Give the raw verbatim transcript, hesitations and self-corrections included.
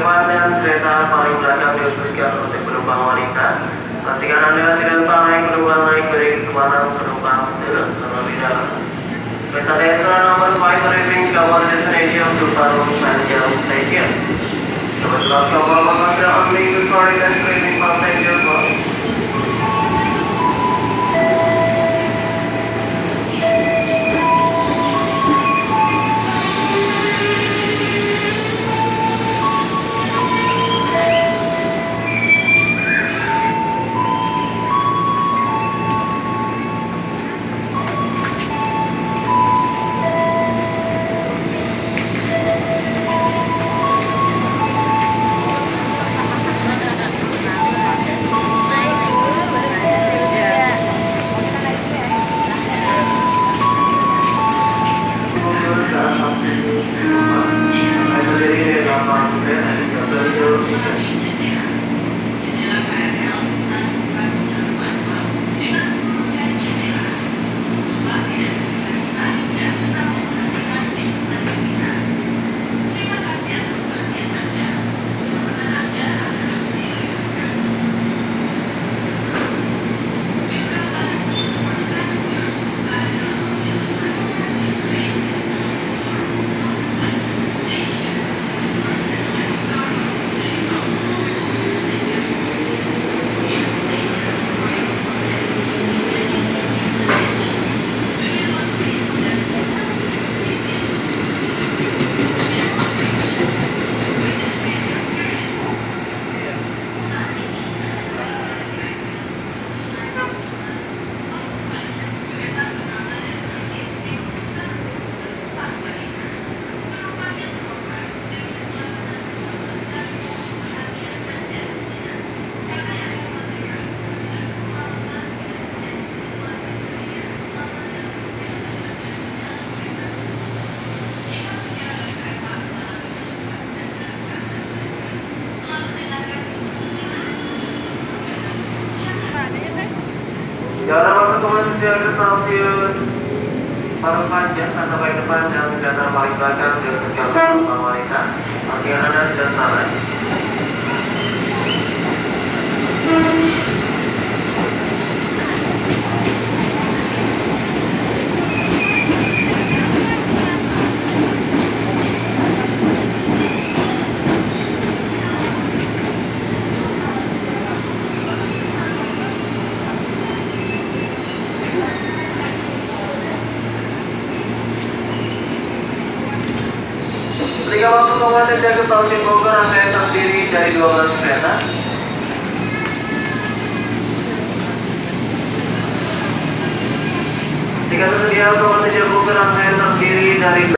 depan dan kereta paling belakang diutuskan untuk penumpang wanita. Pastikan Anda tidak sampai penumpang naik beri kesempatan penumpang duduk terlebih dahulu. Please attention number five arriving to our destination to Parung Panjang Station. Number twelve kapal Makassar only to foreign and trading passengers. Jalan masuk ke menuju ke stasiun Parung Panjang, kata baik depan dan kereta paling belakang diutuskan penumpang wanita. Pastikan Anda sudah sampai. Ketika waktu memadai ke stasiun Bogor, rangkaian terdiri dari dua belas kereta. Ketika tersedia untuk menuju Bogor, rangkaian terdiri dari